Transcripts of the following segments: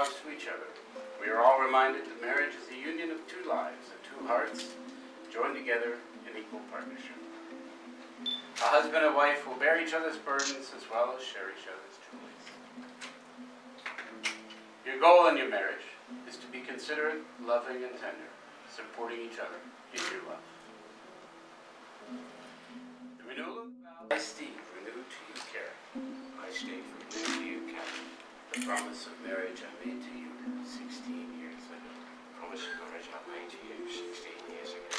vows to each other, we are all reminded that marriage is the union of two lives and two hearts joined together in equal partnership. A husband and wife will bear each other's burdens as well as share each other's joys. Your goal in your marriage is to be considerate, loving, and tender, supporting each other in your love. The renewal of vows I, Steve, renew to you, Karen. I, Steve, renew to you, Karen. The promise of marriage I made to you 16 years ago. The promise of marriage I made to you 16 years ago.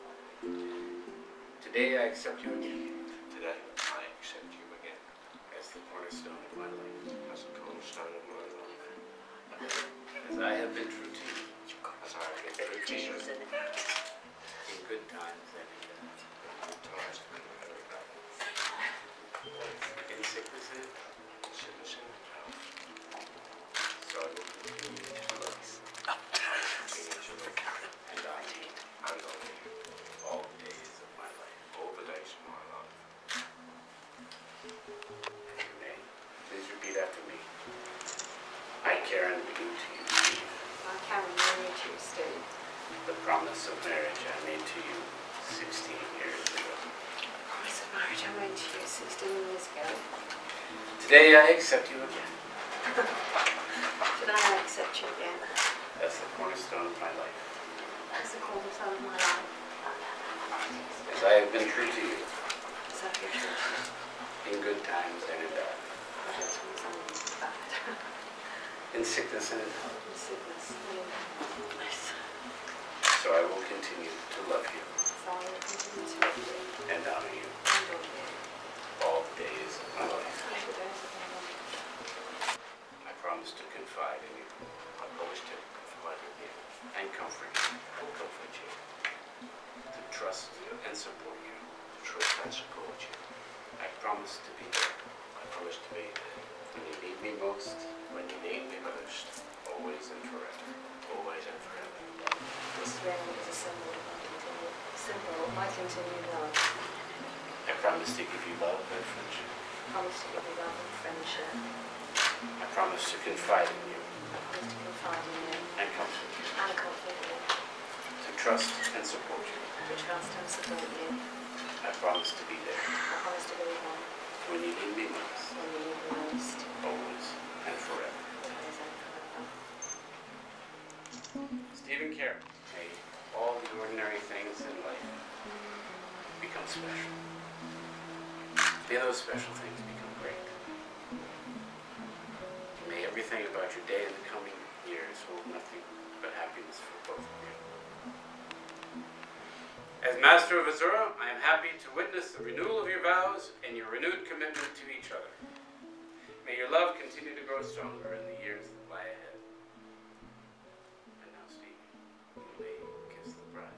Today I accept you again. Today I accept you again. As the cornerstone of my life. As the cornerstone of my life. As I have been true to you. As I have been true to you. In good times and in bad. In times and in very bad. In sickness and in health. Sickness and in health. So I will continue to love you. Continue to love you. And honor you. And honor you. All the days of my life. All the days of my life. If you may, please repeat after me. I, Karen, renew to you, Steve. I, Karen, renew to you, Steve. The promise of marriage I made to you 16 years ago. The promise of marriage I made to you 16 years ago. Today I accept you again. Today I accept you again. As the cornerstone of my life. As the cornerstone of my life. As I have been true to you. As I have been true to you. In good times and in bad. In good times and in bad. In sickness and in health. In sickness and in illness. So I will continue to love you. So I will continue to love you. And honor you. And honor you. All the days of my life. All the days of my life. I promise to confide in you. I promise to confide in you. And comfort you. And comfort you. To trust and support you. To trust and support you. I promise to be there. I promise to be there. When you need me most. When you need me most. Always and forever. Always and forever. This ring is a symbol of my continued love. I promise to give you love and friendship. I promise to give you love and friendship. I promise to confide in you. I promise to confide in you. And comfort you. And comfort you. To trust and support you. To trust and support you. I promise to be there. I promise to be there. When you need me most. When you need me most. Always and forever. Always and forever. Steve and Karen, may all the ordinary things in life become special. May those special things become great. May everything about your day in the coming years hold nothing but happiness for both of you. As Master of Azura, I am happy to witness the renewal of your vows and your renewed commitment to each other. May your love continue to grow stronger in the years that lie ahead. And now, Steve, you may kiss the bride.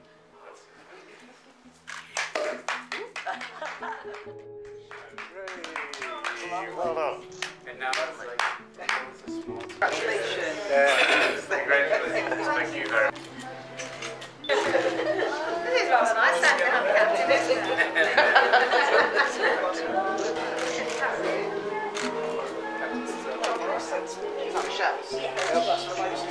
Well done. And now it's like, that was a small... Congratulations. Congratulations. Thank you very much. This is rather nice, that captain, isn't Is that Michelle? Yeah.